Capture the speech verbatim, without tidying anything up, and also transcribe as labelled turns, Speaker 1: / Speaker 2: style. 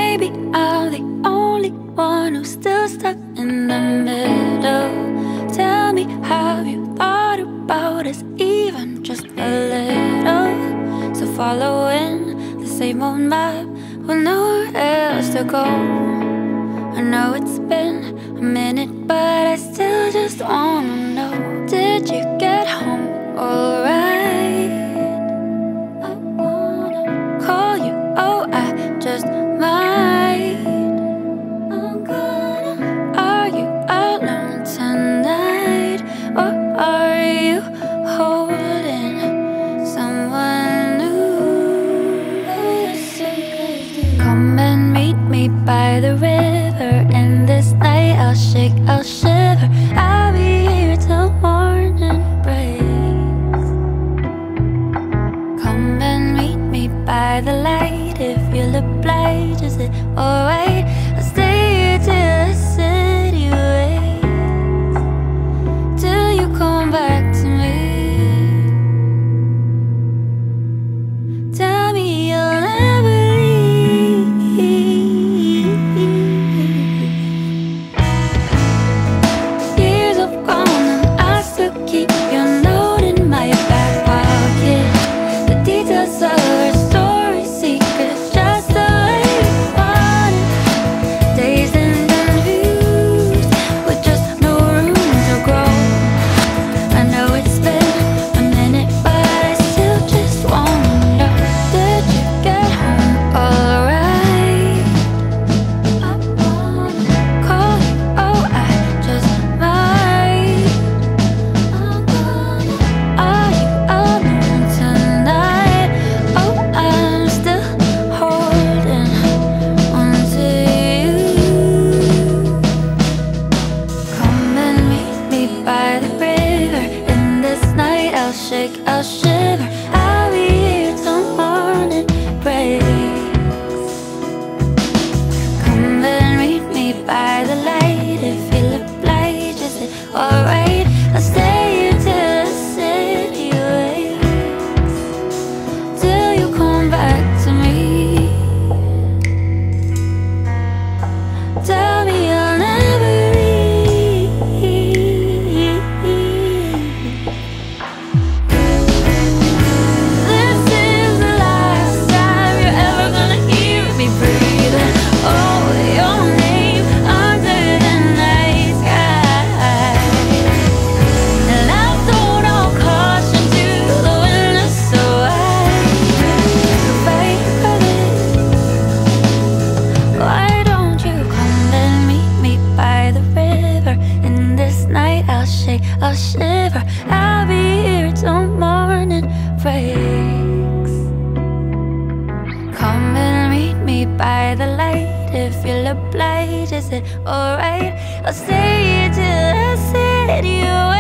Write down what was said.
Speaker 1: maybe I'm the only one who's still stuck in the middle. Tell me, have you thought about us even just a little? So following the same old map with nowhere else to go. I know it's been a minute, but I still just wanna know, did you get home alright? I wanna call you, oh I just might. I'm gonna, are you alone tonight? Or are you holding someone new? Come and meet me by the river, and this night I'll shake, I'll shiver. I'll be here till morning breaks. Come and meet me by the light. If you'll oblige, is it alright? I'll stay here till the city waits, till you come back to me. Tell me you'll never keep your note in my back pocket. The details of our story secret, just the way you want it. Dazed and confused, with just no room to grow. I know it's been a minute, but I still just wanna know, did you get home alright? I wanna call you, oh I just might. Are you alone tonight? Oh, I'm still holding on to you. Come and meet me by the river, and this night I'll shake, I'll shiver. I'll be here till morning breaks. Come and meet me by the light. If you'll oblige, is it alright? I'll stay here till the city waits, till you come back to me. Tell me you'll never leave. This is the last time you're ever gonna hear me breathing. Oh, your name under the night sky. And I've thrown all caution to the wind, so I fight for this. Why don't you come and meet me by the river? And this night I'll shake, I'll shiver. I'll be here till morning breaks. Come and meet me by the light. If you'll oblige, is it alright? I'll stay here till the city waits.